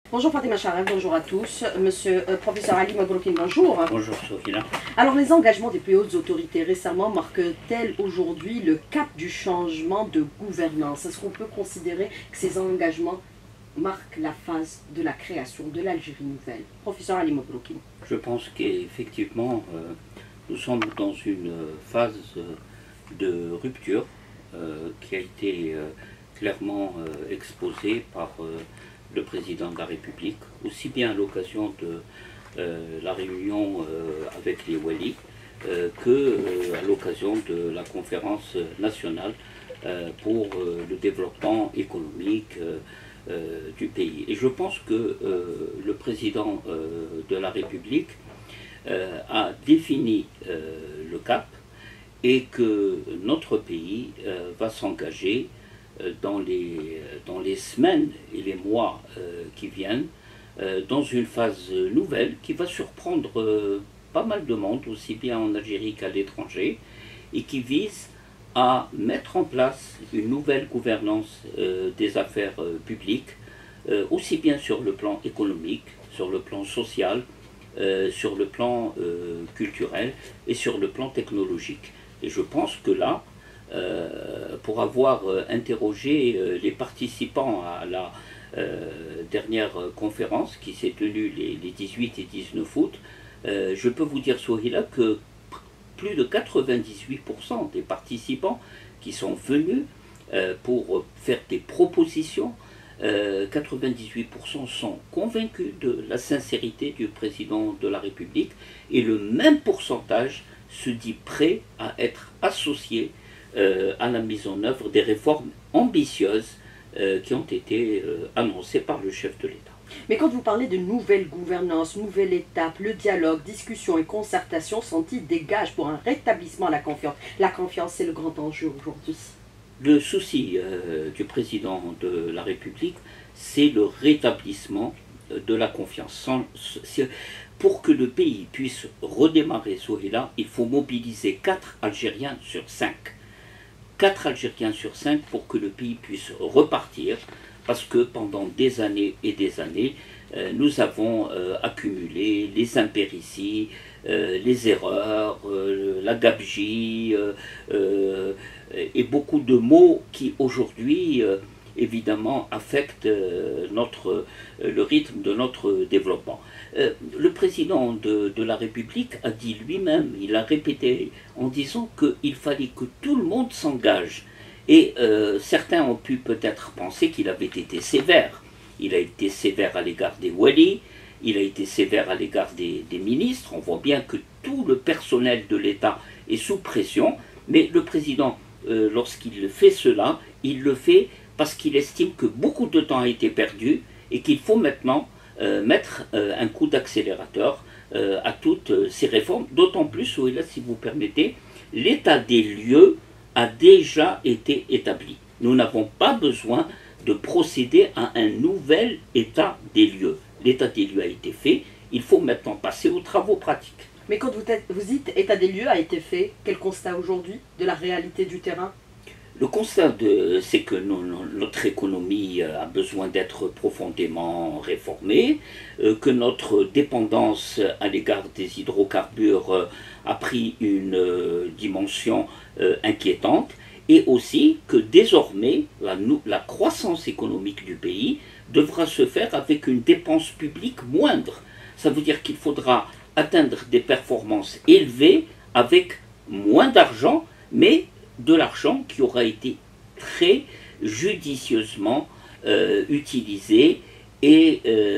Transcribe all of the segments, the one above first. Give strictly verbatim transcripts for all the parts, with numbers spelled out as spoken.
Bonjour Fatima Charef, bonjour à tous. Monsieur euh, professeur Ali Mabroukine, bonjour. Bonjour Sophia. Alors les engagements des plus hautes autorités récemment marquent-elles aujourd'hui le cap du changement de gouvernance? Est-ce qu'on peut considérer que ces engagements marquent la phase de la création de l'Algérie nouvelle? Professeur Ali Mabroukine. Je pense qu'effectivement, euh, nous sommes dans une phase de rupture euh, qui a été euh, clairement euh, exposée par euh, le président de la République, aussi bien à l'occasion de euh, la réunion euh, avec les Wali euh, que euh, à l'occasion de la conférence nationale euh, pour euh, le développement économique euh, euh, du pays. Et je pense que euh, le président euh, de la République euh, a défini euh, le cap et que notre pays euh, va s'engager Dans les, dans les semaines et les mois euh, qui viennent, euh, dans une phase nouvelle qui va surprendre euh, pas mal de monde, aussi bien en Algérie qu'à l'étranger, et qui vise à mettre en place une nouvelle gouvernance euh, des affaires euh, publiques, euh, aussi bien sur le plan économique, sur le plan social, euh, sur le plan euh, culturel et sur le plan technologique. Et je pense que là, Euh, pour avoir euh, interrogé euh, les participants à la euh, dernière conférence qui s'est tenue les, les dix-huit et dix-neuf août, euh, je peux vous dire, Sohila, que plus de quatre-vingt-dix-huit pour cent des participants qui sont venus euh, pour faire des propositions, euh, quatre-vingt-dix-huit pour cent sont convaincus de la sincérité du président de la République et le même pourcentage se dit prêt à être associé Euh, à la mise en œuvre des réformes ambitieuses euh, qui ont été euh, annoncées par le chef de l'État. Mais quand vous parlez de nouvelle gouvernance, nouvelle étape, le dialogue, discussion et concertation sont-ils des gages pour un rétablissement de la confiance? La confiance, c'est le grand enjeu aujourd'hui. Le souci euh, du président de la République, c'est le rétablissement de la confiance. Sans, pour que le pays puisse redémarrer, Sohila, il faut mobiliser quatre Algériens sur cinq. quatre Algériens sur cinq pour que le pays puisse repartir, parce que pendant des années et des années, euh, nous avons euh, accumulé les impérities, euh, les erreurs, euh, la gabegie, euh, euh, et beaucoup de mots qui aujourd'hui, euh, évidemment, affectent euh, notre, euh, le rythme de notre développement. Euh, le président de, de la République a dit lui-même, il a répété en disant qu'il fallait que tout le monde s'engage. Et euh, certains ont pu peut-être penser qu'il avait été sévère. Il a été sévère à l'égard des Wali, il a été sévère à l'égard des, des ministres. On voit bien que tout le personnel de l'État est sous pression, mais le président, euh, lorsqu'il fait cela, il le fait parce qu'il estime que beaucoup de temps a été perdu et qu'il faut maintenant euh, mettre euh, un coup d'accélérateur euh, à toutes euh, ces réformes, d'autant plus, où, là, si vous permettez, l'état des lieux a déjà été établi. Nous n'avons pas besoin de procéder à un nouvel état des lieux. L'état des lieux a été fait, il faut maintenant passer aux travaux pratiques. Mais quand vous, vous dites état des lieux a été fait, quel constat aujourd'hui de la réalité du terrain? Le constat, c'est que no, no, notre économie a besoin d'être profondément réformée, euh, que notre dépendance à l'égard des hydrocarbures euh, a pris une euh, dimension euh, inquiétante, et aussi que désormais la, la croissance économique du pays devra se faire avec une dépense publique moindre. Ça veut dire qu'il faudra atteindre des performances élevées avec moins d'argent, mais de l'argent qui aura été très judicieusement euh, utilisé, et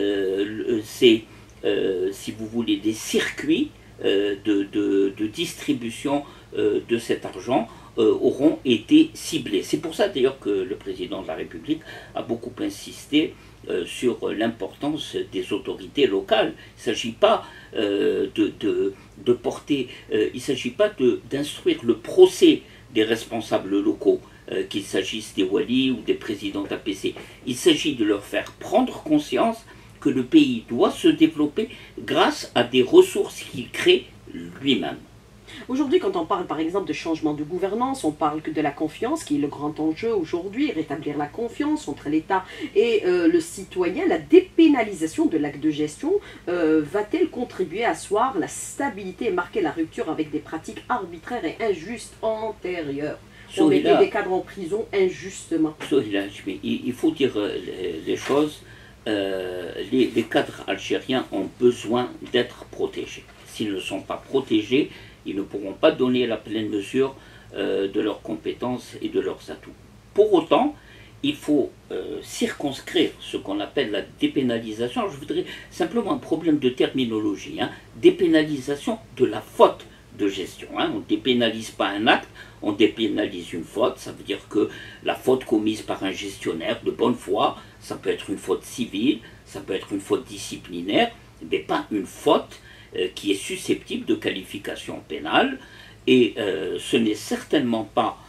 euh, c'est, euh, si vous voulez, des circuits euh, de, de, de distribution euh, de cet argent euh, auront été ciblés. C'est pour ça d'ailleurs que le président de la République a beaucoup insisté euh, sur l'importance des autorités locales. Il ne s'agit pas euh, de, de, de porter, euh, il ne s'agit pas d'instruire le procès des responsables locaux, euh, qu'il s'agisse des Wali ou des présidents d'A P C. Il s'agit de leur faire prendre conscience que le pays doit se développer grâce à des ressources qu'il crée lui-même. Aujourd'hui, quand on parle par exemple de changement de gouvernance, on parle que de la confiance, qui est le grand enjeu aujourd'hui, rétablir la confiance entre l'État et euh, le citoyen. La dépénalisation de l'acte de gestion euh, va-t-elle contribuer à asseoir la stabilité et marquer la rupture avec des pratiques arbitraires et injustes antérieures? On mettait des cadres en prison injustement. Il, il faut dire les, les choses. Euh, les, les cadres algériens ont besoin d'être protégés. S'ils ne sont pas protégés, ils ne pourront pas donner la pleine mesure euh, de leurs compétences et de leurs atouts. Pour autant, il faut euh, circonscrire ce qu'on appelle la dépénalisation. Alors, je voudrais simplement un problème de terminologie. Hein. Dépénalisation de la faute de gestion. Hein. On ne dépénalise pas un acte, on dépénalise une faute. Ça veut dire que la faute commise par un gestionnaire de bonne foi, ça peut être une faute civile, ça peut être une faute disciplinaire, mais pas une faute euh, qui est susceptible de qualification pénale. Et euh, ce n'est certainement pas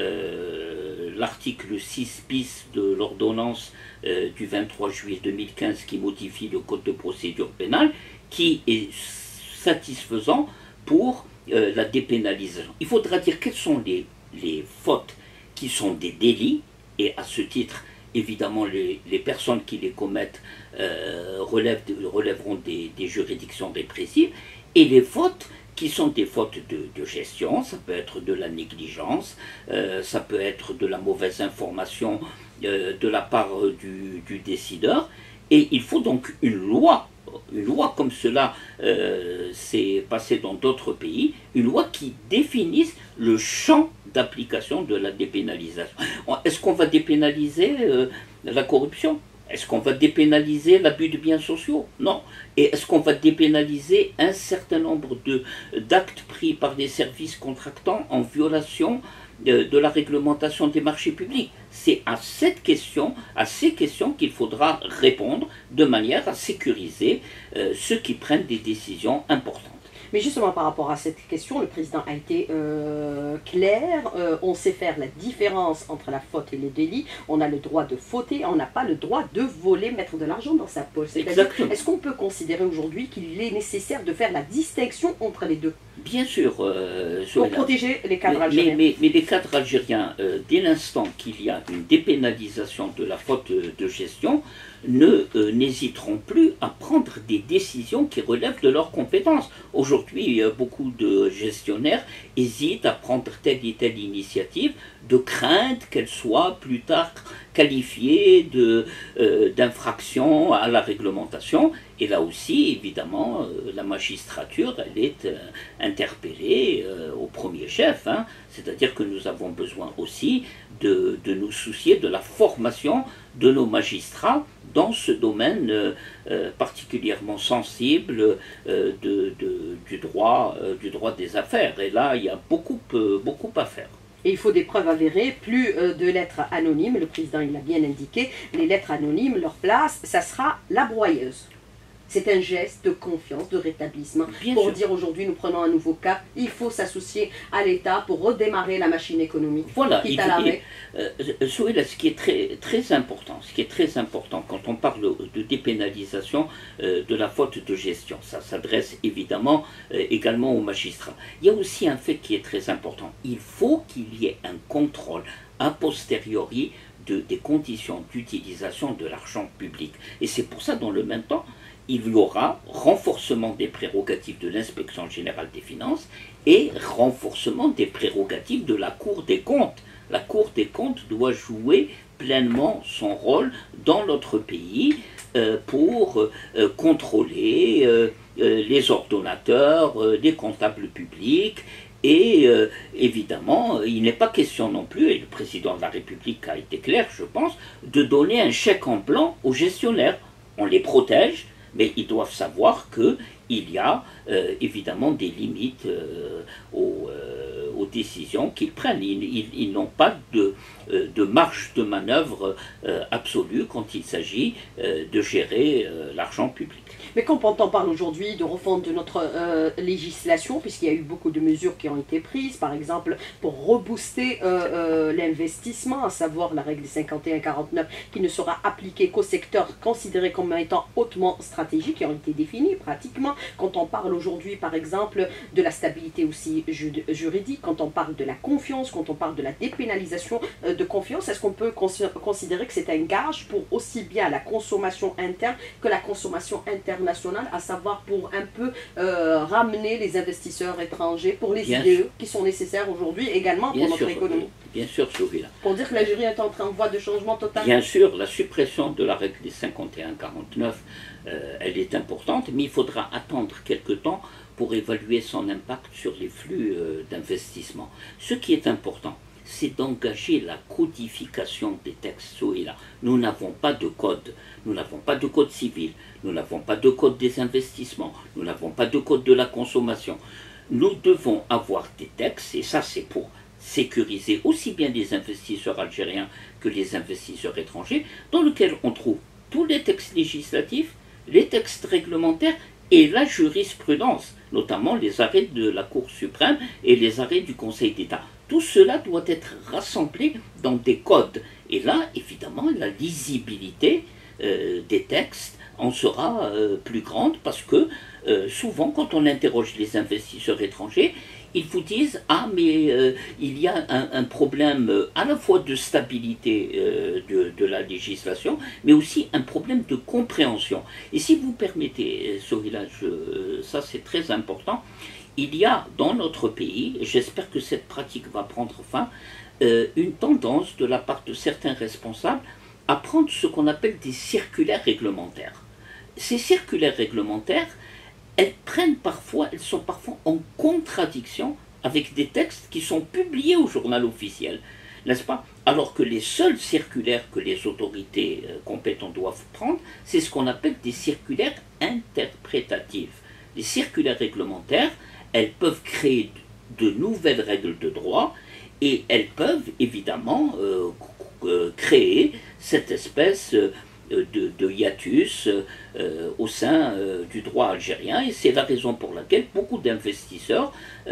euh, l'article six bis de l'ordonnance euh, du vingt-trois juillet deux mille quinze qui modifie le code de procédure pénale qui est satisfaisant pour euh, la dépénalisation. Il faudra dire quelles sont les, les fautes qui sont des délits, et à ce titre, évidemment, les, les personnes qui les commettent euh, relèvent, relèveront des, des juridictions répressives, et les fautes qui sont des fautes de, de gestion, ça peut être de la négligence, euh, ça peut être de la mauvaise information euh, de la part du, du décideur, et il faut donc une loi, une loi comme cela euh, s'est passé dans d'autres pays, une loi qui définisse le champ d'application de la dépénalisation. Est-ce qu'on va dépénaliser euh, la corruption ? Est-ce qu'on va dépénaliser l'abus de biens sociaux? Non. Et est-ce qu'on va dépénaliser un certain nombre de, d'actes pris par des services contractants en violation de, de la réglementation des marchés publics? C'est à cette question, à ces questions qu'il faudra répondre de manière à sécuriser euh, ceux qui prennent des décisions importantes. Mais justement, par rapport à cette question, le président a été euh, clair. Euh, on sait faire la différence entre la faute et le délit. On a le droit de fauter, on n'a pas le droit de voler, mettre de l'argent dans sa poche. C'est-à-dire, est-ce qu'on peut considérer aujourd'hui qu'il est nécessaire de faire la distinction entre les deux? Bien sûr. Euh, Pour protéger les cadres mais, algériens. Mais, mais, mais les cadres algériens, euh, dès l'instant qu'il y a une dépénalisation de la faute de gestion, ne euh, n'hésiteront plus à prendre des décisions qui relèvent de leurs compétences. Aujourd'hui, euh, beaucoup de gestionnaires hésitent à prendre telle et telle initiative de crainte qu'elle soit plus tard qualifiée de, euh, d'infraction à la réglementation. Et là aussi, évidemment, euh, la magistrature, elle est euh, interpellée euh, au premier chef. Hein. C'est-à-dire que nous avons besoin aussi de, de nous soucier de la formation de nos magistrats dans ce domaine euh, euh, particulièrement sensible euh, de, de, du, droit, euh, du droit des affaires. Et là, il y a beaucoup, euh, beaucoup à faire. Et il faut des preuves avérées, plus euh, de lettres anonymes, le président il l'a bien indiqué, les lettres anonymes, leur place, ça sera la broyeuse. C'est un geste de confiance, de rétablissement. Bien pour sûr. Dire aujourd'hui, nous prenons un nouveau cap, il faut s'associer à l'État pour redémarrer la machine économique. Voilà, il, il, euh, Souhaila, ce qui est très, très important, ce qui est très important quand on parle de dépénalisation euh, de la faute de gestion, ça s'adresse évidemment euh, également aux magistrats. Il y a aussi un fait qui est très important, il faut qu'il y ait un contrôle a posteriori de, des conditions d'utilisation de l'argent public. Et c'est pour ça, dans le même temps, il y aura renforcement des prérogatives de l'inspection générale des finances et renforcement des prérogatives de la Cour des comptes. La Cour des comptes doit jouer pleinement son rôle dans notre pays euh, pour euh, contrôler euh, euh, les ordonnateurs, euh, les comptables publics. Et euh, évidemment, il n'est pas question non plus, et le président de la République a été clair, je pense, de donner un chèque en blanc aux gestionnaires. On les protège, mais ils doivent savoir qu'il y a euh, évidemment des limites euh, aux, euh, aux aux décisions qu'ils prennent. Ils, ils, ils n'ont pas de, euh, de marge de manœuvre euh, absolue quand il s'agit euh, de gérer euh, l'argent public. Mais quand on parle aujourd'hui de refonte de notre euh, législation, puisqu'il y a eu beaucoup de mesures qui ont été prises, par exemple pour rebooster euh, euh, l'investissement, à savoir la règle des cinquante et un quarante-neuf qui ne sera appliquée qu'aux secteurs considérés comme étant hautement stratégiques, qui ont été définis pratiquement. Quand on parle aujourd'hui par exemple de la stabilité aussi ju juridique, quand on parle de la confiance, quand on parle de la dépénalisation euh, de confiance, est-ce qu'on peut cons considérer que c'est un gage pour aussi bien la consommation interne que la consommation internationale, à savoir pour un peu euh, ramener les investisseurs étrangers pour les bien I D E sûr. qui sont nécessaires aujourd'hui également bien pour notre sûr, économie. Bien sûr, Sophie. Pour dire que l'Algérie est en train en voie de changement total. Bien sûr, la suppression de la règle des cinquante et un quarante-neuf, euh, elle est importante, mais il faudra attendre quelque temps pour évaluer son impact sur les flux euh, d'investissement. Ce qui est important, c'est d'engager la codification des textes. Là. Nous n'avons pas de code, nous n'avons pas de code civil, nous n'avons pas de code des investissements, nous n'avons pas de code de la consommation. Nous devons avoir des textes, et ça c'est pour sécuriser aussi bien les investisseurs algériens que les investisseurs étrangers, dans lesquels on trouve tous les textes législatifs, les textes réglementaires et la jurisprudence, notamment les arrêts de la Cour suprême et les arrêts du Conseil d'État. Tout cela doit être rassemblé dans des codes. Et là, évidemment, la lisibilité euh, des textes en sera euh, plus grande parce que euh, souvent, quand on interroge les investisseurs étrangers, ils vous disent « Ah, mais euh, il y a un, un problème euh, à la fois de stabilité euh, de, de la législation, mais aussi un problème de compréhension. » Et si vous permettez, Sohila, euh, ça c'est très important, il y a dans notre pays, et j'espère que cette pratique va prendre fin, euh, une tendance de la part de certains responsables à prendre ce qu'on appelle des circulaires réglementaires. Ces circulaires réglementaires, elles prennent parfois, elles sont parfois en contradiction avec des textes qui sont publiés au journal officiel, n'est-ce pas? Alors que les seules circulaires que les autorités euh, compétentes doivent prendre, c'est ce qu'on appelle des circulaires interprétatives. Les circulaires réglementaires, elles peuvent créer de nouvelles règles de droit et elles peuvent évidemment euh, euh, créer cette espèce euh, De, de hiatus euh, au sein euh, du droit algérien, et c'est la raison pour laquelle beaucoup d'investisseurs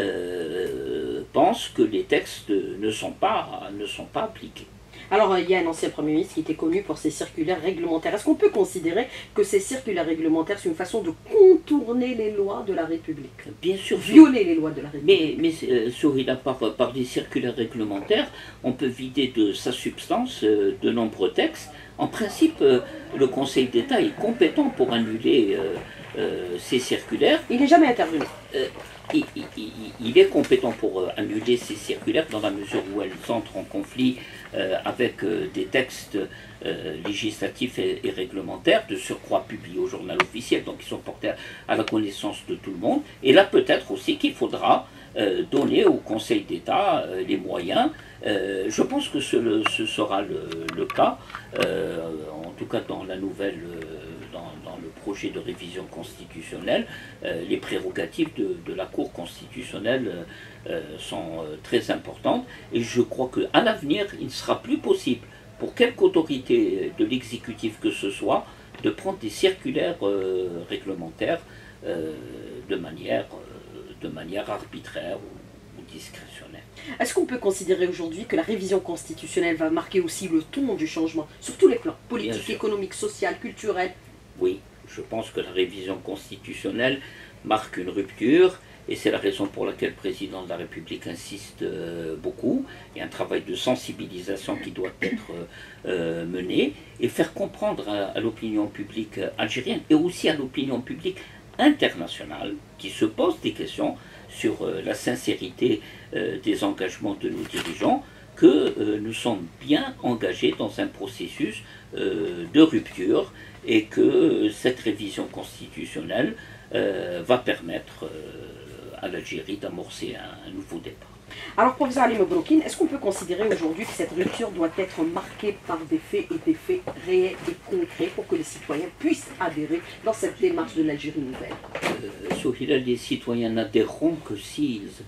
euh, pensent que les textes ne sont pas, ne sont pas appliqués. Alors, il y a un ancien Premier ministre qui était connu pour ses circulaires réglementaires. Est-ce qu'on peut considérer que ces circulaires réglementaires, c'est une façon de contourner les lois de la République? Bien sûr. Violer les lois de la République. Mais, mais euh, Sohila, par, par des circulaires réglementaires, on peut vider de sa substance euh, de nombreux textes. En principe, euh, le Conseil d'État est compétent pour annuler euh, euh, ces circulaires. Il n'est jamais intervenu. Euh, il, il, il, il est compétent pour euh, annuler ces circulaires dans la mesure où elles entrent en conflit euh, avec euh, des textes euh, législatifs et, et réglementaires, de surcroît publiés au journal officiel, donc ils sont portés à, à la connaissance de tout le monde. Et là, peut-être aussi qu'il faudra euh, donner au Conseil d'État euh, les moyens. Euh, je pense que ce, le, ce sera le, le cas, euh, en tout cas dans la nouvelle, euh, dans, dans le projet de révision constitutionnelle, euh, les prérogatives de, de la Cour constitutionnelle euh, sont euh, très importantes, et je crois qu'à l'avenir, il ne sera plus possible pour quelque autorité de l'exécutif que ce soit de prendre des circulaires euh, réglementaires euh, de, manière, euh, de manière arbitraire ou, ou discrétionnaire. Est-ce qu'on peut considérer aujourd'hui que la révision constitutionnelle va marquer aussi le ton du changement, sur tous les plans, politique, économique, social, culturel? Oui, je pense que la révision constitutionnelle marque une rupture, et c'est la raison pour laquelle le président de la République insiste euh, beaucoup. Il y a un travail de sensibilisation qui doit être euh, mené, et faire comprendre à, à l'opinion publique algérienne, et aussi à l'opinion publique internationale, qui se pose des questions sur euh, la sincérité euh, des engagements de nos dirigeants, que euh, nous sommes bien engagés dans un processus euh, de rupture, et que euh, cette révision constitutionnelle euh, va permettre euh, à l'Algérie d'amorcer un, un nouveau départ. Alors, professeur Ali Mebroukine, est-ce qu'on peut considérer aujourd'hui que cette rupture doit être marquée par des faits et des faits réels et concrets pour que les citoyens puissent adhérer dans cette démarche de l'Algérie nouvelle? euh, Sohila, les citoyens n'adhéreront que s'ils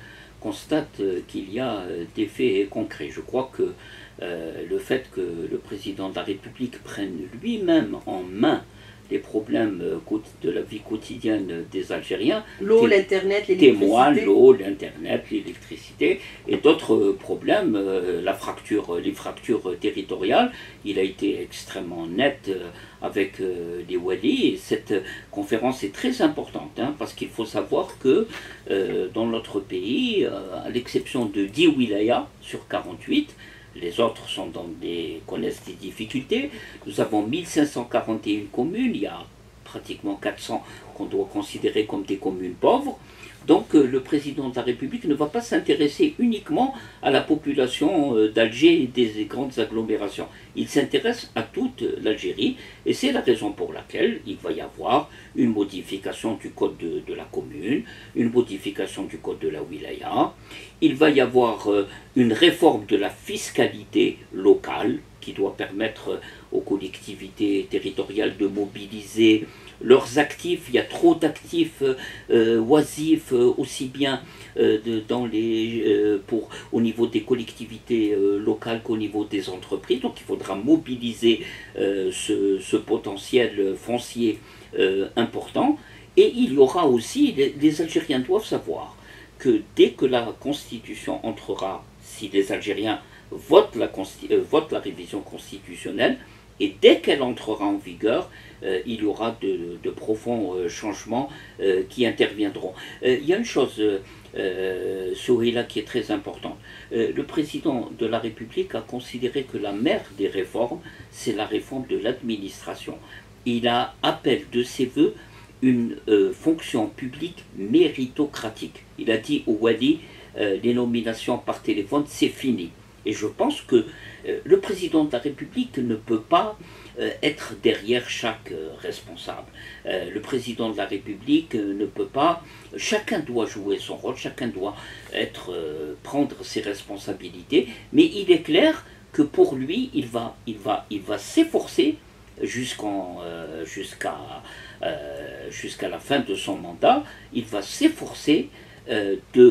constate qu'il y a des faits concrets. Je crois que euh, le fait que le président de la République prenne lui-même en main les problèmes de la vie quotidienne des Algériens, l'eau, l'internet, l'électricité, témoignent l'eau, l'internet, l'électricité et d'autres problèmes, euh, la fracture, les fractures territoriales. Il a été extrêmement net euh, avec euh, les Wali, et cette conférence est très importante, hein, parce qu'il faut savoir que euh, dans notre pays, euh, à l'exception de dix wilayas sur quarante-huit, les autres sont dans des, connaissent des difficultés. Nous avons mille cinq cent quarante et une communes, il y a pratiquement quatre cents qu'on doit considérer comme des communes pauvres. Donc euh, le président de la République ne va pas s'intéresser uniquement à la population euh, d'Alger et des, des grandes agglomérations. Il s'intéresse à toute l'Algérie, et c'est la raison pour laquelle il va y avoir une modification du code de, de la commune, une modification du code de la wilaya. Il va y avoir euh, une réforme de la fiscalité locale qui doit permettre aux collectivités territoriales de mobiliser leurs actifs. Il y a trop d'actifs euh, oisifs, euh, aussi bien euh, de, dans les, euh, pour, au niveau des collectivités euh, locales qu'au niveau des entreprises. Donc il faudra mobiliser euh, ce, ce potentiel foncier euh, important. Et il y aura aussi, les, les Algériens doivent savoir que dès que la Constitution entrera, si les Algériens votent la, euh, votent la révision constitutionnelle, et dès qu'elle entrera en vigueur, euh, il y aura de, de profonds euh, changements euh, qui interviendront. Euh, il y a une chose, euh, euh, Souheila, qui est très importante. Euh, le président de la République a considéré que la mère des réformes, c'est la réforme de l'administration. Il a appelé de ses voeux une euh, fonction publique méritocratique. Il a dit au Wali, euh, les nominations par téléphone, c'est fini. Et je pense que euh, le président de la République ne peut pas euh, être derrière chaque euh, responsable. Euh, le président de la République euh, ne peut pas... Chacun doit jouer son rôle, chacun doit être, euh, prendre ses responsabilités, mais il est clair que pour lui, il va, il va, il va s'efforcer jusqu'en, euh, jusqu'à, euh, jusqu'à la fin de son mandat, il va s'efforcer euh, de,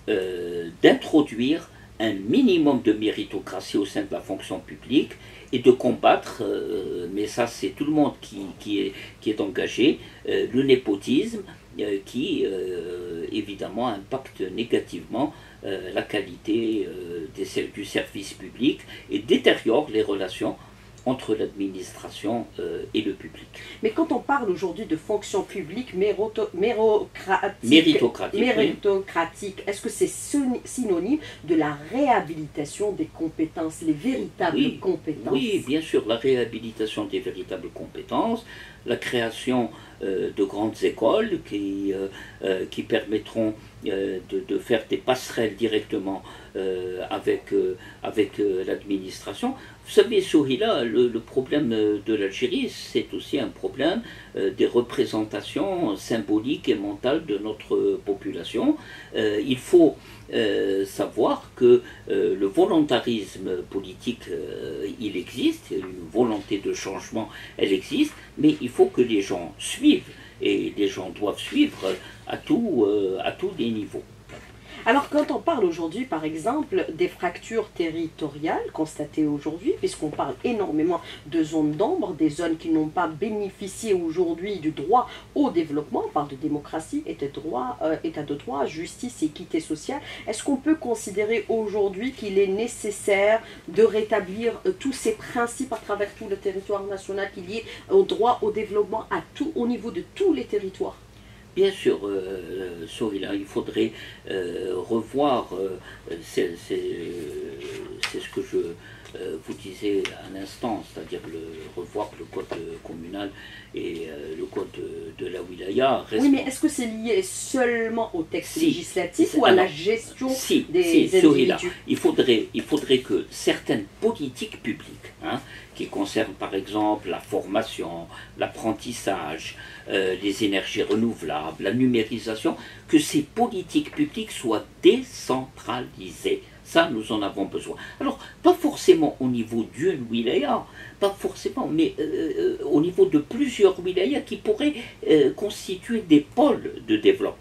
euh, d'introduire un minimum de méritocratie au sein de la fonction publique et de combattre, euh, mais ça c'est tout le monde qui, qui, est, qui est engagé, euh, le népotisme euh, qui euh, évidemment impacte négativement euh, la qualité euh, des, du service public et détériore les relations entre l'administration euh, et le public. Mais quand on parle aujourd'hui de fonction publique méroto, mérocratique, méritocratique, méritocratique oui. Est-ce que c'est synonyme de la réhabilitation des compétences, les véritables oui, compétences? Oui, bien sûr, la réhabilitation des véritables compétences, la création euh, de grandes écoles qui, euh, euh, qui permettront euh, de, de faire des passerelles directement euh, avec, euh, avec euh, l'administration. Vous savez, Souheila, le, le problème de l'Algérie, c'est aussi un problème euh, des représentations symboliques et mentales de notre population. Euh, il faut euh, savoir que euh, le volontarisme politique, euh, il existe, une volonté de changement, elle existe, mais il faut que les gens suivent, et les gens doivent suivre à, tout, euh, à tous les niveaux. Alors quand on parle aujourd'hui par exemple des fractures territoriales constatées aujourd'hui, puisqu'on parle énormément de zones d'ombre, des zones qui n'ont pas bénéficié aujourd'hui du droit au développement, on parle de démocratie, état de droit, euh, état de droit, justice, équité sociale, est-ce qu'on peut considérer aujourd'hui qu'il est nécessaire de rétablir euh, tous ces principes à travers tout le territoire national, qu'il y ait au droit au développement à tout, au niveau de tous les territoires? Bien sûr, euh, Souheila, il faudrait euh, revoir, euh, c'est ce que je euh, vous disais à l'instant, c'est-à-dire le, revoir le code communal et euh, le code de, de la wilaya. Oui, mais est-ce que c'est lié seulement au texte si, législatif ou à alors, la gestion si, des si, individus? Souheila, il faudrait, il faudrait que certaines politiques publiques, hein, qui concernent par exemple la formation, l'apprentissage, euh, les énergies renouvelables, la numérisation, que ces politiques publiques soient décentralisées. Ça, nous en avons besoin. Alors, pas forcément au niveau d'une wilaya, pas forcément, mais euh, au niveau de plusieurs wilayas qui pourraient euh, constituer des pôles de développement.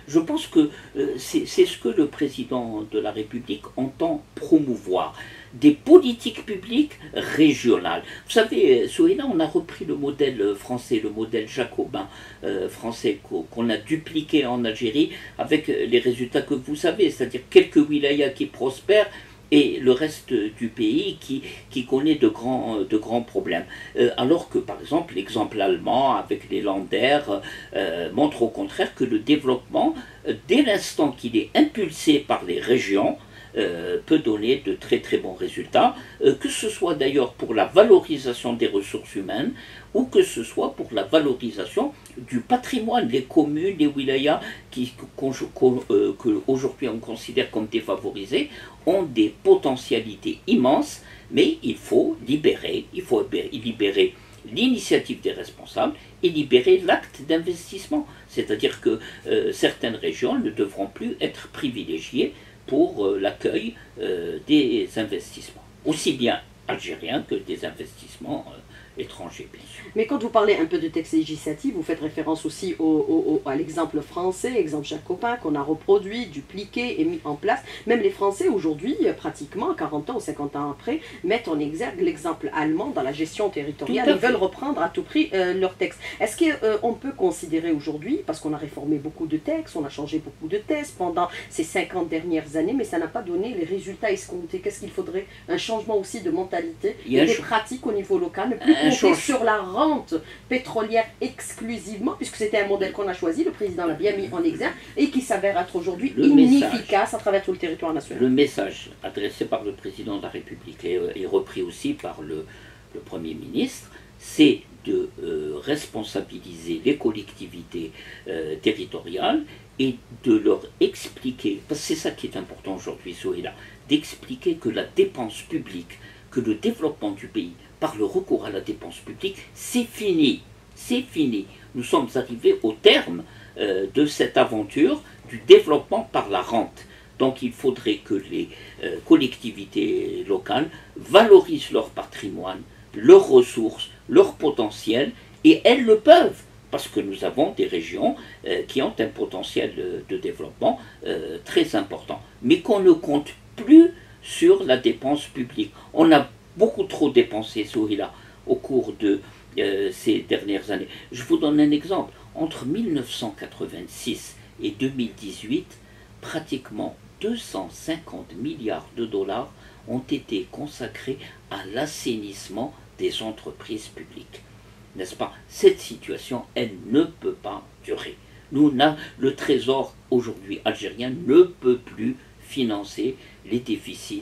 Je pense que euh, c'est ce que le président de la République entend promouvoir. Des politiques publiques régionales. Vous savez, Souheila, on a repris le modèle français, le modèle jacobin euh, français qu'on a dupliqué en Algérie avec les résultats que vous savez, c'est-à-dire quelques wilayas qui prospèrent et le reste du pays qui, qui connaît de grands, de grands problèmes. Euh, alors que, par exemple, l'exemple allemand avec les Länder euh, montre au contraire que le développement, euh, dès l'instant qu'il est impulsé par les régions, Euh, peut donner de très très bons résultats, euh, que ce soit d'ailleurs pour la valorisation des ressources humaines ou que ce soit pour la valorisation du patrimoine. Les communes, les wilayas qui, qu'on, qu'on, euh, qu'aujourd'hui on considère comme défavorisés ont des potentialités immenses, mais il faut libérer, il faut libérer l'initiative des responsables et libérer l'acte d'investissement. C'est-à-dire que euh, certaines régions ne devront plus être privilégiées pour euh, l'accueil euh, des investissements, aussi bien algériens que des investissements euh, étrangers, bien sûr. Mais quand vous parlez un peu de texte législatif, vous faites référence aussi au, au, au, à l'exemple français, exemple jacobin, qu'on a reproduit, dupliqué et mis en place. Même les Français aujourd'hui, pratiquement quarante ans ou cinquante ans après, mettent en exergue l'exemple allemand dans la gestion territoriale. Ils veulent reprendre à tout prix euh, leur texte. Est-ce qu'on euh, peut considérer aujourd'hui, parce qu'on a réformé beaucoup de textes, on a changé beaucoup de tests pendant ces cinquante dernières années, mais ça n'a pas donné les résultats escomptés. Qu'est-ce qu'il faudrait? Un changement aussi de mentalité et des pratiques au niveau local, ne plus compter sur la rente pétrolière exclusivement, puisque c'était un modèle qu'on a choisi, le président l'a bien mis en exergue, et qui s'avère être aujourd'hui inefficace à travers tout le territoire national. Le message adressé par le président de la République et, et repris aussi par le, le Premier ministre, c'est de euh, responsabiliser les collectivités euh, territoriales et de leur expliquer, parce que c'est ça qui est important aujourd'hui, Souheila, d'expliquer que la dépense publique, que le développement du pays par le recours à la dépense publique, c'est fini, c'est fini. Nous sommes arrivés au terme euh, de cette aventure du développement par la rente. Donc il faudrait que les euh, collectivités locales valorisent leur patrimoine, leurs ressources, leur potentiel, et elles le peuvent, parce que nous avons des régions euh, qui ont un potentiel de, de développement euh, très important, mais qu'on ne compte plus sur la dépense publique. On a beaucoup trop dépensé, Souheila, au cours de euh, ces dernières années. Je vous donne un exemple. Entre mille neuf cent quatre-vingt-six et deux mille dix-huit, pratiquement deux cent cinquante milliards de dollars ont été consacrés à l'assainissement des entreprises publiques. N'est-ce pas? Cette situation, elle ne peut pas durer. Nous, le Trésor aujourd'hui algérien ne peut plus financer les déficits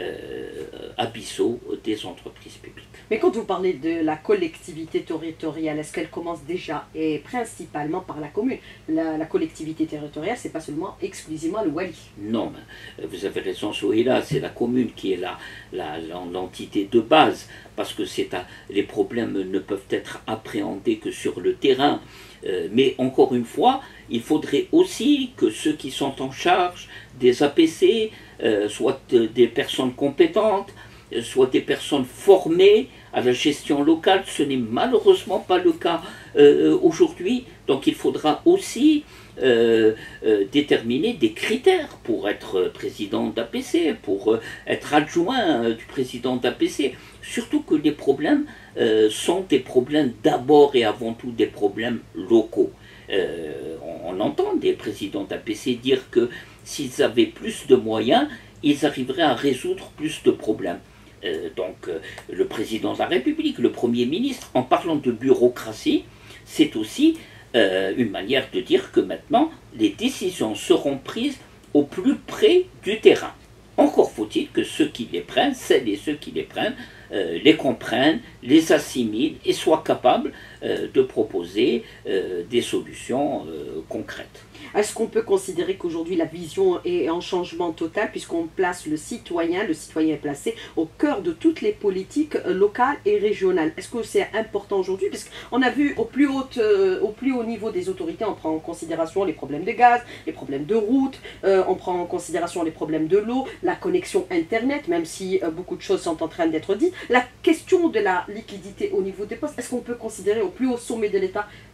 Euh, abyssaux des entreprises publiques. Mais quand vous parlez de la collectivité territoriale, est-ce qu'elle commence déjà et principalement par la commune? La, la collectivité territoriale, c'est pas seulement exclusivement le Wali. Non, mais vous avez raison, Souheila, c'est la commune qui est la, la, l'entité de base, parce que c'est à, les problèmes ne peuvent être appréhendés que sur le terrain. Euh, mais encore une fois, il faudrait aussi que ceux qui sont en charge des A P C euh, soient euh, des personnes compétentes, euh, soient des personnes formées à la gestion locale. Ce n'est malheureusement pas le cas euh, aujourd'hui. Donc il faudra aussi euh, euh, déterminer des critères pour être président d'A P C, pour euh, être adjoint euh, du président d'A P C. Surtout que les problèmes euh, sont des problèmes d'abord et avant tout des problèmes locaux. Euh, on, on entend des présidents d'A P C dire que s'ils avaient plus de moyens, ils arriveraient à résoudre plus de problèmes. Euh, donc euh, le président de la République, le Premier ministre, en parlant de bureaucratie, c'est aussi euh, une manière de dire que maintenant, les décisions seront prises au plus près du terrain. Encore faut-il que ceux qui les prennent, celles et ceux qui les prennent, euh, les comprennent, les assimilent et soient capables euh, de proposer euh, des solutions euh, concrètes. Est-ce qu'on peut considérer qu'aujourd'hui la vision est en changement total puisqu'on place le citoyen, le citoyen est placé au cœur de toutes les politiques locales et régionales? Est-ce que c'est important aujourd'hui? Parce qu'on a vu au plus, haut, euh, au plus haut niveau des autorités, on prend en considération les problèmes de gaz, les problèmes de route, euh, on prend en considération les problèmes de l'eau, la connexion Internet, même si euh, beaucoup de choses sont en train d'être dites. La question de la liquidité au niveau des postes, est-ce qu'on peut considérer au plus haut sommet de l'État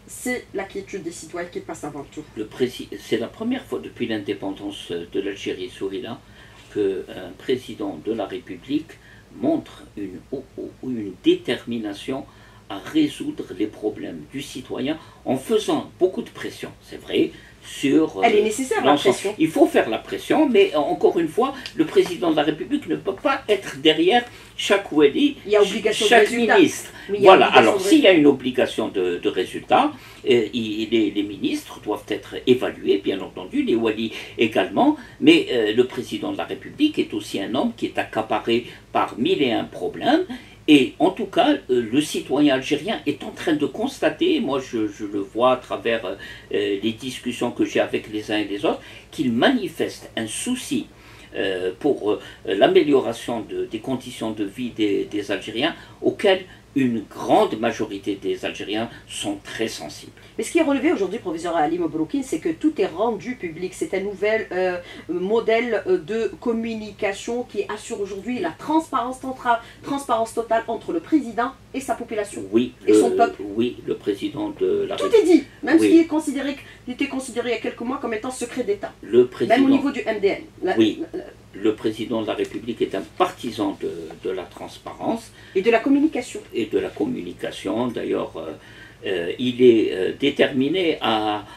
c'est la quiétude des citoyens qui passe avant tout. C'est la première fois depuis l'indépendance de l'Algérie, Sohila, qu'un président de la République montre une, une détermination à résoudre les problèmes du citoyen en faisant beaucoup de pression, c'est vrai, sur... Elle est nécessaire, la pression. Il faut faire la pression, mais encore une fois, le président de la République ne peut pas être derrière chaque wali, chaque ministre. Voilà, alors s'il y a une obligation de, de résultat, euh, il, les, les ministres doivent être évalués, bien entendu, les walis également, mais euh, le président de la République est aussi un homme qui est accaparé par mille et un problèmes. Et en tout cas, euh, le citoyen algérien est en train de constater, moi je, je le vois à travers euh, les discussions que j'ai avec les uns et les autres, qu'il manifeste un souci euh, pour euh, l'amélioration de, des conditions de vie des, des Algériens, auxquelles une grande majorité des Algériens sont très sensibles. Mais ce qui est relevé aujourd'hui, professeur Ali Mabroukine, c'est que tout est rendu public. C'est un nouvel euh, modèle de communication qui assure aujourd'hui la transparence, transparence totale entre le président et sa population, oui, et le, son peuple. Oui, le président de la Tout est dit, même oui. ce qui est considéré, qui était considéré il y a quelques mois comme étant secret d'État. Président... Même au niveau du M D N. La, oui. la, la, Le président de la République est un partisan de, de la transparence. Et de la communication. Et de la communication. D'ailleurs, euh, euh, il est euh, déterminé à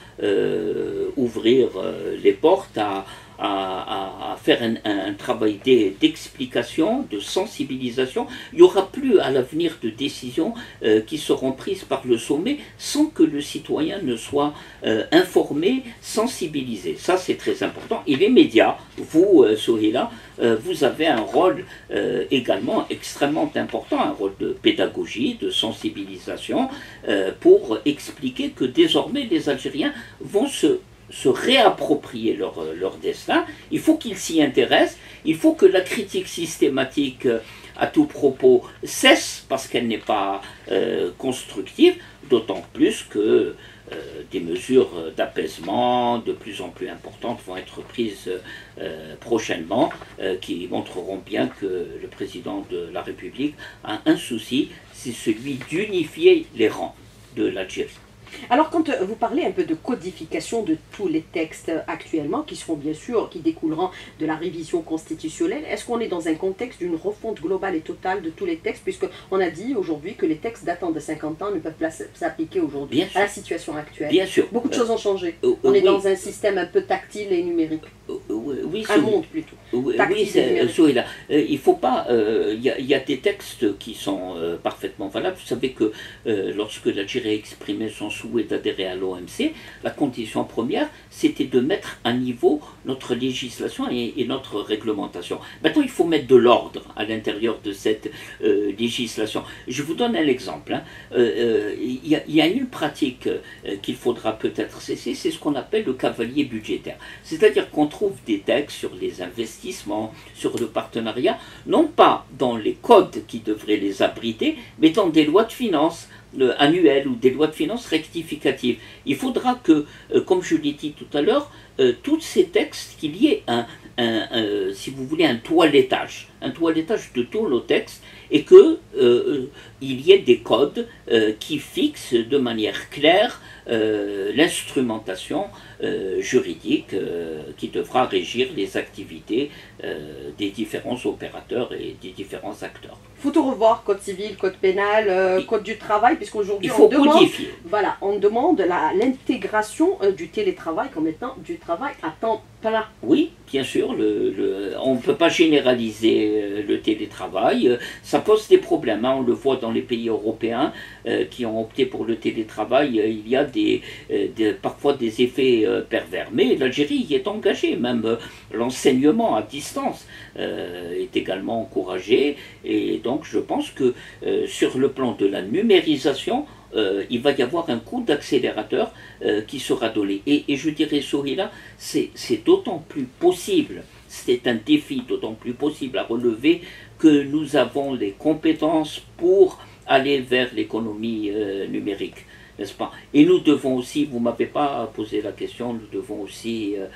euh, ouvrir euh, les portes, à, à, à faire un, un travail d'explication, de sensibilisation. Il n'y aura plus à l'avenir de décisions euh, qui seront prises par le sommet sans que le citoyen ne soit euh, informé, sensibilisé. Ça, c'est très important. Et les médias, vous, euh, Sohila, euh, vous avez un rôle euh, également extrêmement important, un rôle de pédagogie, de sensibilisation, euh, pour expliquer que désormais les Algériens vont se se réapproprier leur, leur destin. Il faut qu'ils s'y intéressent, il faut que la critique systématique à tout propos cesse parce qu'elle n'est pas euh, constructive, d'autant plus que euh, des mesures d'apaisement de plus en plus importantes vont être prises euh, prochainement, euh, qui montreront bien que le président de la République a un souci, c'est celui d'unifier les rangs de l'Algérie. Alors, quand vous parlez un peu de codification de tous les textes actuellement, qui seront bien sûr, qui découleront de la révision constitutionnelle, est-ce qu'on est dans un contexte d'une refonte globale et totale de tous les textes, puisqu'on a dit aujourd'hui que les textes datant de cinquante ans ne peuvent pas s'appliquer aujourd'hui à la situation actuelle. Bien sûr. Beaucoup de choses ont changé. Euh, On oui. est dans un système un peu tactile et numérique. Oui, un monde plutôt. Oui, oui c'est là. Euh, il faut pas. Il euh, y, y a des textes qui sont euh, parfaitement valables. Vous savez que euh, lorsque l'Algérie a exprimé son souhait d'adhérer à l'O M C, la condition première, c'était de mettre à niveau notre législation et, et notre réglementation. Maintenant, il faut mettre de l'ordre à l'intérieur de cette euh, législation. Je vous donne un exemple. Hein. Euh, il, y a, il y a une pratique euh, qu'il faudra peut-être cesser, c'est ce qu'on appelle le cavalier budgétaire. C'est-à-dire qu'on trouve des textes sur les investissements, sur le partenariat, non pas dans les codes qui devraient les abriter, mais dans des lois de finances euh, annuelles ou des lois de finances rectificatives. Il faudra que, euh, comme je l'ai dit tout à l'heure, euh, tous ces textes, qu'il y ait un, un, un, si vous voulez, un toilettage, un toilettage de tous nos textes, et qu'il euh, y ait des codes euh, qui fixent de manière claire euh, l'instrumentation euh, juridique euh, qui devra régir les activités euh, des différents opérateurs et des différents acteurs. Il faut tout revoir, code civil, code pénal, euh, code du travail, puisqu'aujourd'hui on demande, codifier. Voilà, on demande l'intégration euh, du télétravail comme étant du travail à temps plein. Oui, bien sûr, le, le, on ne peut pas généraliser le télétravail, ça pose des problèmes, hein. On le voit dans les pays européens euh, qui ont opté pour le télétravail, il y a des, euh, des, parfois des effets euh, pervers, mais l'Algérie y est engagée, même euh, l'enseignement à distance euh, est également encouragé, et donc je pense que euh, sur le plan de la numérisation, Euh, il va y avoir un coup d'accélérateur euh, qui sera donné. Et, et je dirais, Sohila, c'est d'autant plus possible, c'est un défi d'autant plus possible à relever que nous avons les compétences pour aller vers l'économie euh, numérique, n'est-ce pas? Et nous devons aussi, vous ne m'avez pas posé la question, nous devons aussi euh,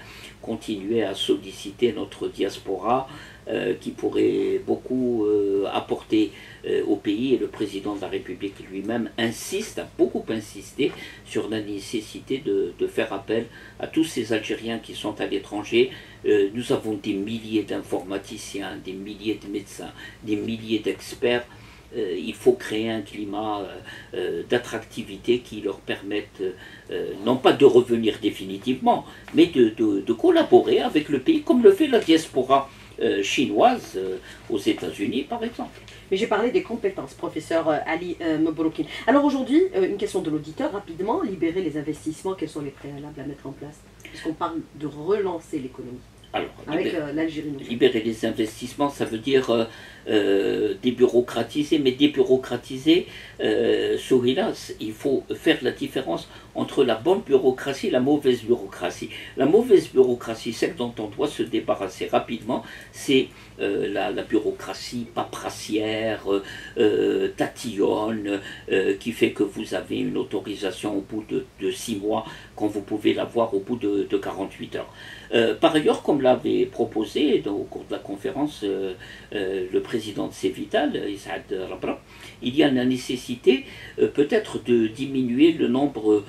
continuer à solliciter notre diaspora euh, qui pourrait beaucoup euh, apporter euh, au pays, et le président de la République lui-même insiste, a beaucoup insisté sur la nécessité de, de faire appel à tous ces Algériens qui sont à l'étranger. Euh, nous avons des milliers d'informaticiens, des milliers de médecins, des milliers d'experts. Euh, il faut créer un climat euh, euh, d'attractivité qui leur permette euh, non pas de revenir définitivement, mais de, de, de collaborer avec le pays, comme le fait la diaspora euh, chinoise euh, aux États-Unis, par exemple. Mais j'ai parlé des compétences, professeur euh, Ali euh, Mebroukine. Alors aujourd'hui, euh, une question de l'auditeur, rapidement, libérer les investissements, quels sont les préalables à mettre en place? Puisqu'on parle de relancer l'économie. Alors, avec libérer, euh, l'Algérie. libérer les investissements, ça veut dire euh, euh, débureaucratiser, mais débureaucratiser, euh, Souhila, il faut faire la différence entre la bonne bureaucratie et la mauvaise bureaucratie. La mauvaise bureaucratie, celle dont on doit se débarrasser rapidement, c'est euh, la, la bureaucratie paprassière, euh, tatillonne, euh, qui fait que vous avez une autorisation au bout de, de six mois, quand vous pouvez l'avoir au bout de, de quarante-huit heures. Euh, par ailleurs, comme l'avait proposé donc, au cours de la conférence euh, euh, le président de Cévital, Issaad Rabra, il y a la nécessité euh, peut-être de diminuer le nombre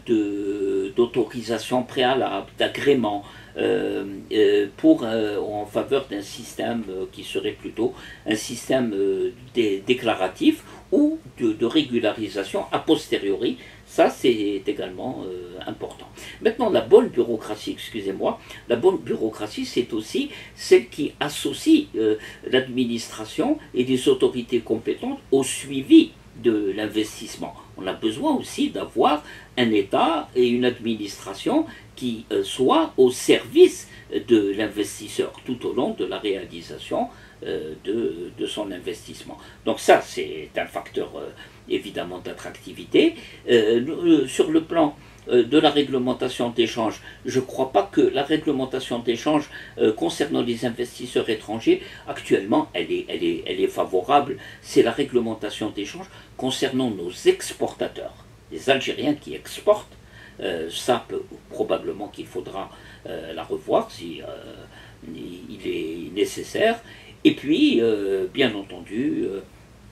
euh, d'autorisations préalables, d'agréments, euh, euh, pour, euh, en faveur d'un système euh, qui serait plutôt un système euh, dé déclaratif ou de, de régularisation a posteriori. Ça, c'est également euh, important. Maintenant, la bonne bureaucratie, excusez-moi, la bonne bureaucratie, c'est aussi celle qui associe euh, l'administration et les autorités compétentes au suivi de l'investissement. On a besoin aussi d'avoir un État et une administration qui euh, soient au service de l'investisseur tout au long de la réalisation euh, de, de son investissement. Donc ça, c'est un facteur euh, évidemment d'attractivité. Euh, sur le plan euh, de la réglementation d'échange, je ne crois pas que la réglementation d'échange euh, concernant les investisseurs étrangers, actuellement, elle est, elle est, elle est favorable. C'est la réglementation d'échange concernant nos exportateurs, les Algériens qui exportent. Euh, ça, peut, probablement qu'il faudra euh, la revoir si euh, il est nécessaire. Et puis, euh, bien entendu, euh,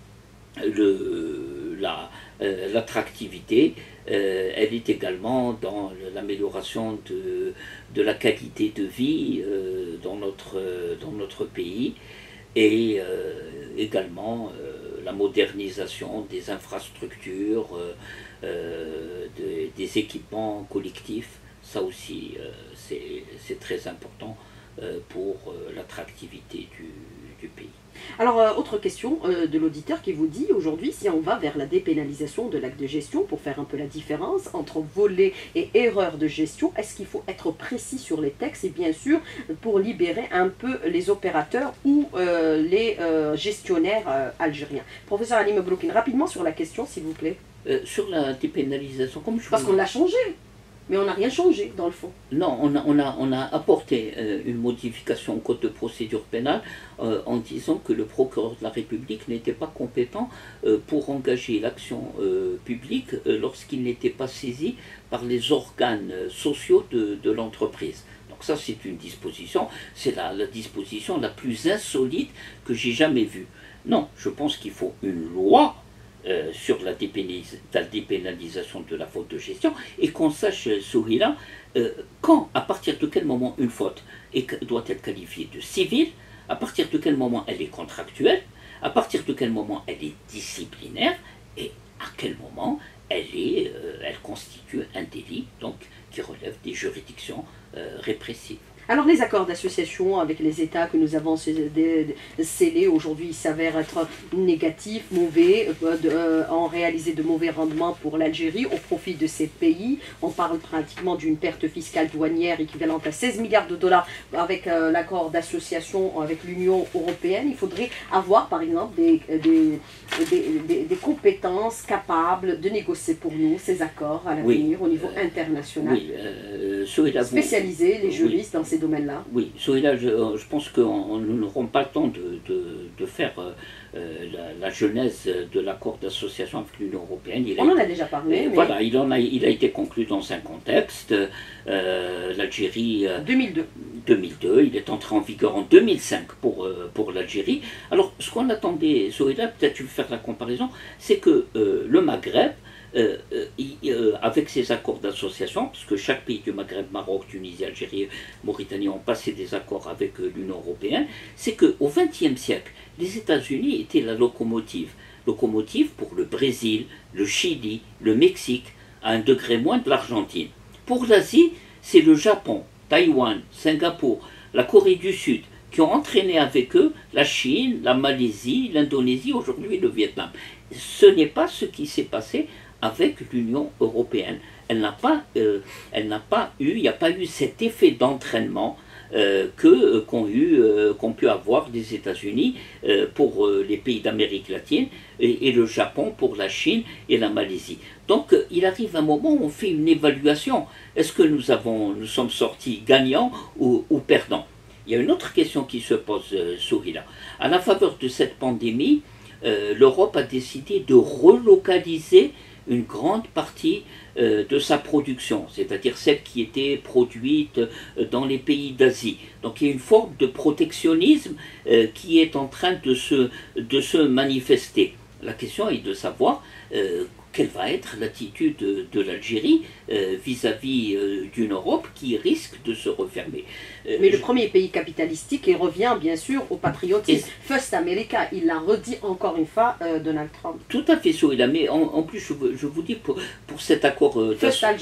le, la, euh, l'attractivité, euh, elle est également dans l'amélioration de, de la qualité de vie euh, dans, notre, dans notre pays, et euh, également euh, la modernisation des infrastructures, euh, euh, de, des équipements collectifs. Ça aussi, euh, c'est très important euh, pour euh, l'attractivité du, du pays. Alors, euh, autre question euh, de l'auditeur qui vous dit, aujourd'hui, si on va vers la dépénalisation de l'acte de gestion, pour faire un peu la différence entre volet et erreur de gestion, est-ce qu'il faut être précis sur les textes et bien sûr pour libérer un peu les opérateurs ou euh, les euh, gestionnaires euh, algériens? Professeur Ali Mebroukine, rapidement sur la question, s'il vous plaît. Euh, sur la dépénalisation, comme je Parce qu'on l'a changé. Mais on n'a rien changé, dans le fond. Non, on a, on a, on a apporté euh, une modification au code de procédure pénale euh, en disant que le procureur de la République n'était pas compétent euh, pour engager l'action euh, publique euh, lorsqu'il n'était pas saisi par les organes sociaux de, de l'entreprise. Donc ça, c'est une disposition, c'est la, la disposition la plus insolite que j'ai jamais vue. Non, je pense qu'il faut une loi Euh, sur la, dépénalis la dépénalisation de la faute de gestion, et qu'on sache, Souhila, euh, quand, à partir de quel moment une faute est, doit être qualifiée de civile, à partir de quel moment elle est contractuelle, à partir de quel moment elle est disciplinaire, et à quel moment elle, est, euh, elle constitue un délit, donc qui relève des juridictions euh, répressives. Alors les accords d'association avec les États que nous avons scellés aujourd'hui s'avèrent être négatifs, mauvais, euh, de, euh, ont réalisé de mauvais rendements pour l'Algérie au profit de ces pays. On parle pratiquement d'une perte fiscale douanière équivalente à seize milliards de dollars avec euh, l'accord d'association avec l'Union européenne. Il faudrait avoir par exemple des, des, des, des, des compétences capables de négocier pour nous ces accords à l'avenir oui. au niveau international. Oui, euh, Spécialiser les juristes oui. dans ces ces domaines-là? Oui, Sohila, je, je pense que nous n'aurons pas le temps de, de, de faire euh, la, la genèse de l'accord d'association avec l'Union européenne. Il On a en a déjà parlé. Mais... Voilà, il, en a, il a été conclu dans un contexte. Euh, L'Algérie... deux mille deux. deux mille deux, il est entré en vigueur en deux mille cinq pour, euh, pour l'Algérie. Alors, ce qu'on attendait, Sohila, peut-être tu veux faire la comparaison, c'est que euh, le Maghreb, Euh, euh, avec ces accords d'association, parce que chaque pays du Maghreb, Maroc, Tunisie, Algérie, Mauritanie ont passé des accords avec euh, l'Union européenne, c'est qu'au vingtième siècle, les États-Unis étaient la locomotive. Locomotive pour le Brésil, le Chili, le Mexique, à un degré moins de l'Argentine. Pour l'Asie, c'est le Japon, Taïwan, Singapour, la Corée du Sud, qui ont entraîné avec eux la Chine, la Malaisie, l'Indonésie, aujourd'hui le Vietnam. Ce n'est pas ce qui s'est passé avec l'Union européenne. Elle n'a pas, euh, elle n'a pas eu, il n'y a pas eu cet effet d'entraînement euh, que euh, qu'ont eu, euh, qu'ont pu avoir les États-Unis euh, pour euh, les pays d'Amérique latine et, et le Japon pour la Chine et la Malaisie. Donc euh, il arrive un moment où on fait une évaluation. Est-ce que nous avons, nous sommes sortis gagnants ou, ou perdants? Il y a une autre question qui se pose, euh, Sohila. À la faveur de cette pandémie, euh, l'Europe a décidé de relocaliser une grande partie euh, de sa production, c'est-à-dire celle qui était produite euh, dans les pays d'Asie. Donc il y a une forme de protectionnisme euh, qui est en train de se, de se manifester. La question est de savoir euh, quelle va être l'attitude de, de l'Algérie euh, vis-à-vis euh, d'une Europe qui risque de se refermer. Euh, Mais le je... premier pays capitalistique, il revient bien sûr au patriotisme. Et... First America, il l'a redit encore une fois, euh, Donald Trump. Tout à fait, Sohila. Mais en, en plus, je, je vous dis, pour, pour cet accord euh,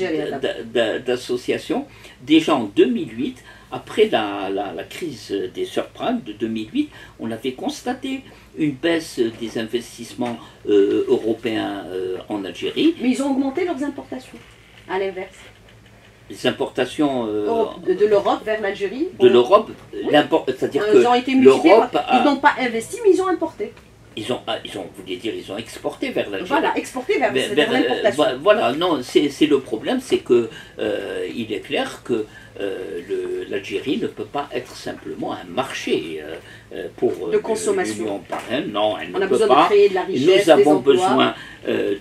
d'association, déjà en deux mille huit, après la, la, la crise des subprimes de deux mille huit, on avait constaté une baisse des investissements euh, européens euh, en Algérie. Mais ils ont augmenté leurs importations, à l'inverse. Les importations euh, de, de l'Europe vers l'Algérie. De l'Europe, oui. C'est-à-dire euh, que ils ont été l'Europe par... a... Ils n'ont pas investi, mais ils ont importé. Ils ont, ils ont, vous voulez dire, ils ont exporté vers l'Algérie. Voilà, exporté vers, vers, vers l'importation. Euh, voilà, non, c'est le problème, c'est que euh, il est clair que euh, l'Algérie ne peut pas être simplement un marché euh, pour de consommation. Non, elle ne On a peut besoin pas. de créer de la richesse, Nous avons des besoin euh,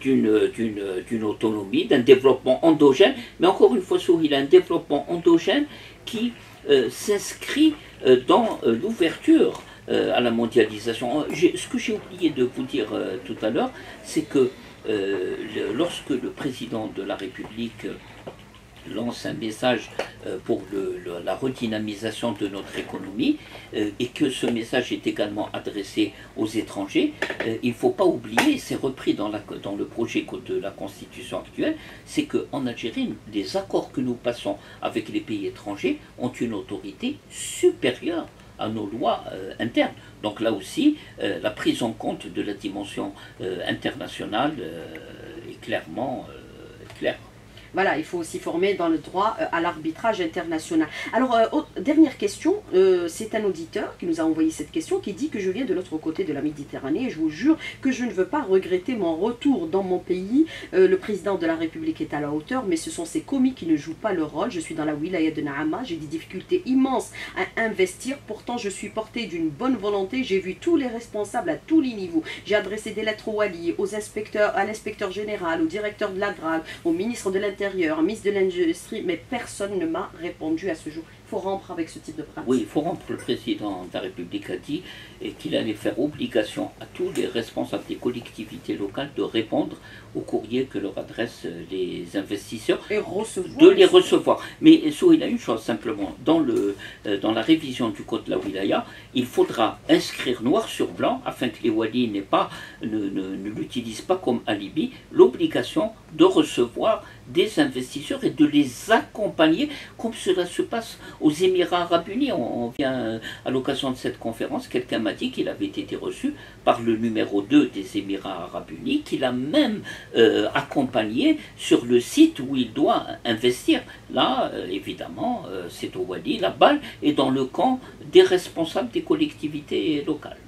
d'une autonomie, d'un développement endogène, mais encore une fois, il a un développement endogène qui euh, s'inscrit euh, dans euh, l'ouverture Euh, à la mondialisation. Ce que j'ai oublié de vous dire euh, tout à l'heure, c'est que euh, le, lorsque le président de la République euh, lance un message euh, pour le, le, la redynamisation de notre économie euh, et que ce message est également adressé aux étrangers, euh, il ne faut pas oublier, c'est repris dans, la, dans le projet de la Constitution actuelle, c'est qu'en Algérie, les accords que nous passons avec les pays étrangers ont une autorité supérieure à nos lois euh, internes. Donc là aussi, euh, la prise en compte de la dimension euh, internationale euh, est clairement euh, claire. Voilà, il faut aussi former dans le droit euh, à l'arbitrage international. Alors, euh, autre, dernière question, euh, c'est un auditeur qui nous a envoyé cette question, qui dit que je viens de l'autre côté de la Méditerranée et je vous jure que je ne veux pas regretter mon retour dans mon pays. Euh, le président de la République est à la hauteur, mais ce sont ces commis qui ne jouent pas le rôle. Je suis dans la wilaya de Naama, j'ai des difficultés immenses à investir, pourtant je suis porté d'une bonne volonté, j'ai vu tous les responsables à tous les niveaux. J'ai adressé des lettres au Wali, aux inspecteurs, à l'inspecteur général, au directeur de l'A D R A L, au ministre de l'Intérieur, un ministre de l'Industrie, mais personne ne m'a répondu à ce jour. Il faut rompre avec ce type de pratique. Oui, il faut rompre. Le président de la République a dit qu'il allait faire obligation à tous les responsables des collectivités locales de répondre aux courriers que leur adressent les investisseurs, et recevoir, de les recevoir. Mais il a une chose simplement, dans, le, dans la révision du code de la wilaya, il faudra inscrire noir sur blanc, afin que les walis pas, ne, ne, ne l'utilisent pas comme alibi, l'obligation de recevoir des investisseurs et de les accompagner, comme cela se passe aux Émirats Arabes Unis. On, on vient à l'occasion de cette conférence, quelqu'un m'a dit qu'il avait été reçu par le numéro deux des Émirats Arabes Unis, qu'il a même euh, accompagné sur le site où il doit investir. Là, euh, évidemment, euh, c'est au Wali, la balle est dans le camp des responsables des collectivités locales.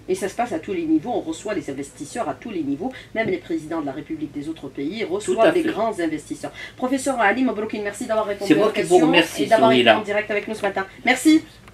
Et ça se passe à tous les niveaux, on reçoit les investisseurs à tous les niveaux, même les présidents de la République des autres pays reçoivent des grands investisseurs. Professeur Ali Mabroukine, merci d'avoir répondu à nos questions et d'avoir été en direct avec nous ce matin. Merci.